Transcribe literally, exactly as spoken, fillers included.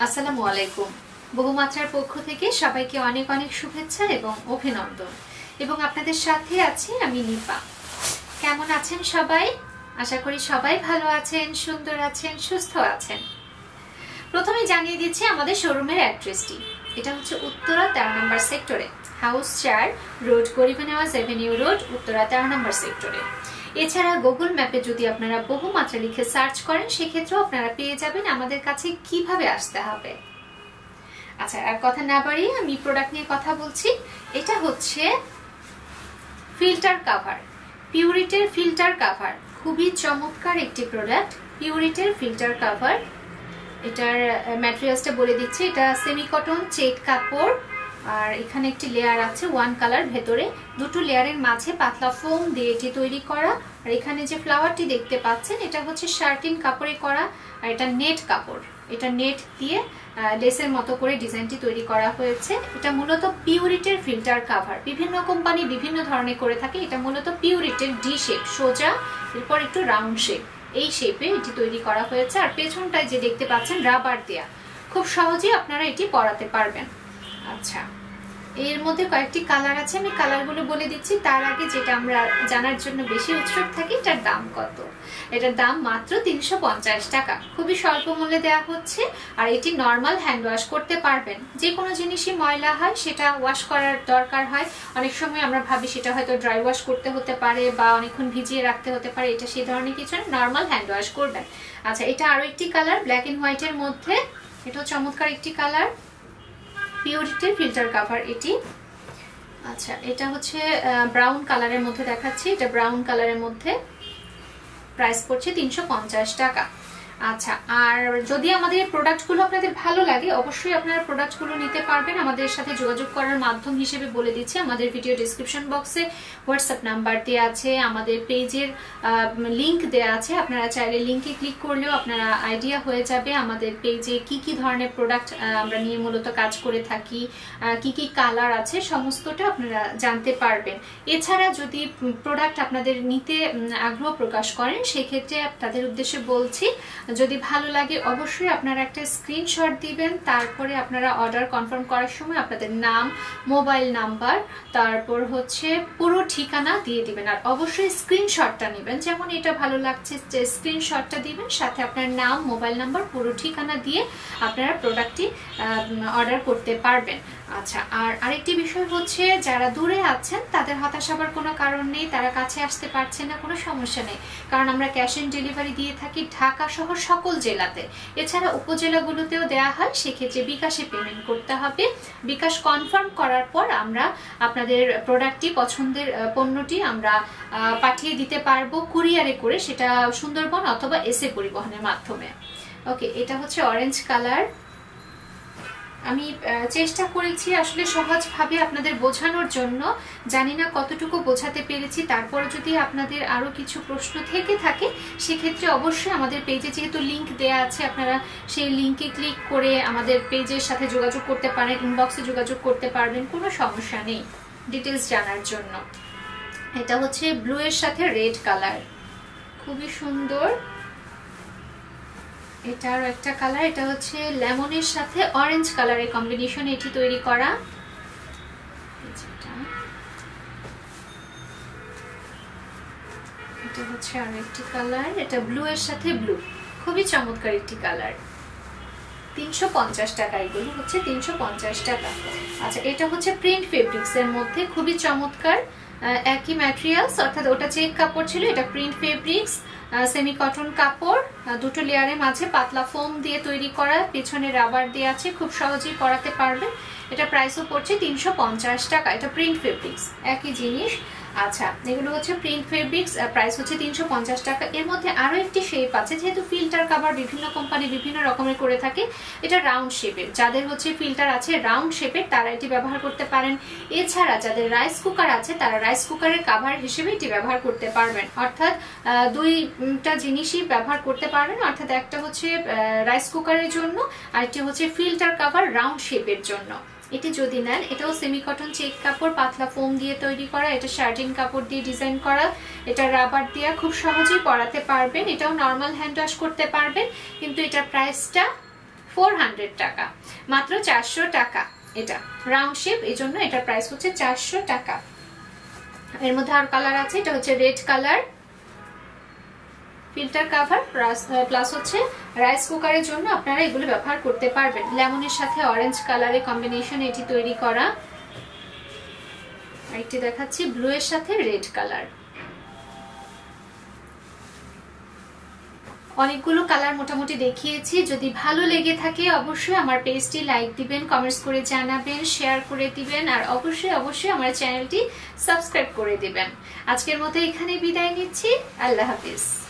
আসসালামু আলাইকুম। বহুমাত্রার পক্ষ থেকে সবাইকে অনেক অনেক শুভেচ্ছা এবং অভিনন্দন। এবং আপনাদের সাথে আছি আমি নিপা। কেমন আছেন সবাই? আশা করি সবাই ভালো আছেন, সুন্দর আছেন, সুস্থ আছেন। প্রথমে জানিয়ে দিচ্ছি আমাদের শোরুমের অ্যাড্রেসটি। এটা হচ্ছে উত্তরা তেরো নম্বর সেক্টরে, হাউস চার, রোড গরিব নওয়াজ এভিনিউ রোড, উত্তরা তেরো নম্বর সেক্টরে। এছাড়া গুগল ম্যাপে যদি আপনারা বহুমাত্রা লিখে সার্চ করেন সেক্ষেত্রেও আপনারা পেয়ে যাবেন আমাদের কাছে কিভাবে আসতে হবে। আচ্ছা, আর কথা না বাড়িয়ে আমি প্রোডাক্ট নিয়ে কথা বলছি। এটা হচ্ছে ফিল্টার কাভার, পিউরিটের ফিল্টার কাভার। খুবই চমৎকার একটি প্রোডাক্ট, পিউরিটের ফিল্টার কাভার। এটার ম্যাটেরিয়ালসটা বলে দিচ্ছি। এটা সেমি কটন চেক কাপড়, আর এখানে একটি লেয়ার আছে ওয়ান কালার, ভেতরে দুটো লেয়ারের মাঝে পাতলা ফোম দিয়ে এটি তৈরি করা। আর এখানে যে ফ্লাওয়ারটি দেখতে পাচ্ছেন এটা হচ্ছে শার্টিন কাপড়ে করা, আর এটা নেট কাপড়। এটা নেট দিয়ে লেসের মতো করে ডিজাইনটি তৈরি করা হয়েছে। এটা মূলত পিউরিটের ফিল্টার কাভার। বিভিন্ন কোম্পানি বিভিন্ন ধরনের করে থাকে। এটা মূলত পিউরিটের ডি শেপ, সোজা, এরপর একটু রাউন্ড শেপ, এই শেপে এটি তৈরি করা হয়েছে। আর পেছনটায় যে দেখতে পাচ্ছেন রাবার দেয়া, খুব সহজেই আপনারা এটি পরাতে পারবেন। আচ্ছা, এর মধ্যে কয়েকটি কালার আছে, আমি কালারগুলো বলে দিচ্ছি। তার আগে যেটা আমরা জানার জন্য বেশি উৎসুক থাকি, এটার দাম কত। এটার দাম মাত্র তিনশো পঞ্চাশ টাকা, খুবই স্বল্প মূল্যে দেওয়া হচ্ছে। আর এটি নর্মাল হ্যান্ড ওয়াশ করতে পারবেন। যে কোনো জিনিসই ময়লা হয় সেটা ওয়াশ করার দরকার হয়, অনেক সময় আমরা ভাবি সেটা হয়তো ড্রাই ওয়াশ করতে হতে পারে বা অনেকক্ষণ ভিজিয়ে রাখতে হতে পারে। এটা সেই ধরনের কিছু না, নর্মাল হ্যান্ড ওয়াশ করবেন। আচ্ছা, এটা আরো একটি কালার ব্ল্যাক এন্ড হোয়াইটের মধ্যে, এটাও চমৎকার একটি কালার, পিউরিটির ফিল্টার কাভার এটি। আচ্ছা, এটা হচ্ছে ব্রাউন কালারের মধ্যে দেখাচ্ছি। এটা ব্রাউন কালারের মধ্যে, প্রাইস পড়ছে তিনশো পঞ্চাশ টাকা। আচ্ছা, আর যদি আমাদের প্রোডাক্টগুলো আপনাদের ভালো লাগে অবশ্যই আপনারা প্রোডাক্টগুলো নিতে পারবেন। আমাদের সাথে যোগাযোগ করার মাধ্যম হিসেবে বলে দিচ্ছি, আমাদের ভিডিও ডিসক্রিপশন বক্সে হোয়াটসঅ্যাপ নাম্বার দেওয়া আছে, আমাদের পেজের লিংক দেওয়া আছে। আপনারা চাইলে লিংকে ক্লিক করলেও আপনারা আইডিয়া হয়ে যাবে আমাদের পেজে কি কি ধরনের প্রোডাক্ট আমরা নিয়ে মূলত কাজ করে থাকি, কি কি কালার আছে, সমস্তটা আপনারা জানতে পারবেন। এছাড়া যদি প্রোডাক্ট আপনাদের নিতে আগ্রহ প্রকাশ করেন সেক্ষেত্রে তাদের উদ্দেশ্যে বলছি, যদি ভালো লাগে অবশ্যই আপনারা একটা স্ক্রিনশট দিবেন। তারপরে আপনারা অর্ডার কনফার্ম করার সময় আপনাদের নাম, মোবাইল নাম্বার, তারপর হচ্ছে পুরো ঠিকানা দিয়ে দিবেন। আর অবশ্যই স্ক্রিনশটটা নেবেন, যেমন এটা ভালো লাগছে যে স্ক্রিনশটটা দিবেন, সাথে আপনার নাম, মোবাইল নাম্বার, পুরো ঠিকানা দিয়ে আপনারা প্রোডাক্টটি অর্ডার করতে পারবেন। আচ্ছা, আর আরেকটি বিষয় হচ্ছে যারা দূরে আছেন তাদের হতাশ হবার কোনো কারণ নেই, তারা কাছে আসতে পারছে না, কোনো সমস্যা নেই, কারণ আমরা ক্যাশ অন ডেলিভারি দিয়ে থাকি ঢাকা সহ সকল জেলাতে। এছাড়া উপজেলাগুলোতেও দেওয়া হয়, সেক্ষেত্রে বিকাশে পেমেন্ট করতে হবে। বিকাশ কনফার্ম করার পর আমরা আপনাদের প্রোডাক্টটি, পছন্দের পণ্যটি আমরা পাঠিয়ে দিতে পারবো কুরিয়ারে করে, সেটা সুন্দরবন অথবা এসএ পরিবহনের মাধ্যমে। ওকে, এটা হচ্ছে অরেঞ্জ কালার। আমি চেষ্টা করেছি আসলে সহজভাবে আপনাদের বোঝানোর জন্য, জানি না কতটুকু বোঝাতে পেরেছি। তারপর যদি আপনাদের আরো কিছু প্রশ্ন থেকে থাকে সেক্ষেত্রে অবশ্যই আমাদের পেজে যেহেতু লিংক দেয়া আছে, আপনারা সেই লিংকে ক্লিক করে আমাদের পেজের সাথে যোগাযোগ করতে পারেন, ইনবক্সে যোগাযোগ করতে পারবেন, কোনো সমস্যা নেই ডিটেলস জানার জন্য। এটা হচ্ছে ব্লু এর সাথে রেড কালার, খুবই সুন্দর। এটার একটা কালার, এটা হচ্ছে লেমনের সাথে অরেঞ্জ কালারের কম্বিনেশন এটি তৈরি করা। এটা হচ্ছে আরেকটি কালার, এটা ব্লু এর সাথে ব্লু, খুবই চমৎকার একটি কালার। তিনশো পঞ্চাশ টাকা, এগুলো হচ্ছে তিনশো পঞ্চাশ টাকা। আচ্ছা, এটা হচ্ছে প্রিন্ট ফেব্রিক্স এর মধ্যে, খুবই চমৎকার, একই ম্যাটেরিয়ালস, অর্থাৎ ওটা চেক কাপড় ছিল, এটা প্রিন্ট ফেব্রিক্স, সেমি কটন কাপড়, দুটো লেয়ারের মাঝে পাতলা ফোম দিয়ে তৈরি করা, পেছনে রাবার দিয়ে আছে, খুব সহজেই পরাতে পারবেন। এটা প্রাইসও পড়ছে তিনশো পঞ্চাশ টাকা। এটা প্রিন্ট ফেব্রিক্স, একই জিনিস। আচ্ছা, এগুলো হচ্ছে প্রিন্ট ফেব্রিক্স, প্রাইস হচ্ছে তিনশো পঞ্চাশ টাকা। এর মধ্যে আরো একটি শেপ আছে, যেহেতু ফিল্টার কাভার বিভিন্ন কোম্পানি বিভিন্ন রকমের করে থাকে, এটা রাউন্ড শেপের। যাদের হচ্ছে ফিল্টার আছে রাউন্ড শেপের তারা এটি ব্যবহার করতে পারেন। এছাড়া যাদের রাইস কুকার আছে তারা রাইস কুকারের কাভার হিসেবে এটি ব্যবহার করতে পারবেন, অর্থাৎ দুইটা জিনিসই ব্যবহার করতে পারবেন। অর্থাৎ একটা হচ্ছে রাইস কুকারের জন্য, আর একটি হচ্ছে ফিল্টার কাভার রাউন্ড শেপের জন্য। এটি যদি নেন, এটাও সেমি কটন চেক কাপড়, পাতলা ফোম দিয়ে তৈরি করা, এটা শার্টিন কাপড় দিয়ে ডিজাইন করা, এটা রাবার দিয়ে খুব সহজেই পরাতে পারবেন। এটাও নর্মাল হ্যান্ড ওয়াশ করতে পারবেন, কিন্তু এটার প্রাইসটা ফোর হান্ড্রেড টাকা, মাত্র চারশো টাকা। এটা রাউন্ড শেপ, এই জন্য এটার প্রাইস হচ্ছে চারশো টাকা। এর মধ্যে আর কালার আছে, এটা হচ্ছে red colour, filter cover plus হচ্ছে রাইস কুকারের জন্য আপনারা এগুলো ব্যবহার করতে পারবেন। লেমনের সাথে অরেঞ্জ কালারের কম্বিনেশন এটি তৈরি করা। আরেকটি দেখাচ্ছি ব্লু এর সাথে রেড কালার। অনেকগুলো কালার মোটামুটি দেখিয়েছি। যদি ভালো লেগে থাকে অবশ্যই আমার পেজটি লাইক দিবেন, কমেন্টস করে জানাবেন, শেয়ার করে দিবেন, আর অবশ্যই অবশ্যই আমার চ্যানেলটি সাবস্ক্রাইব করে দিবেন। আজকের মতো এখানে বিদায় নিচ্ছি। আল্লাহ হাফিজ।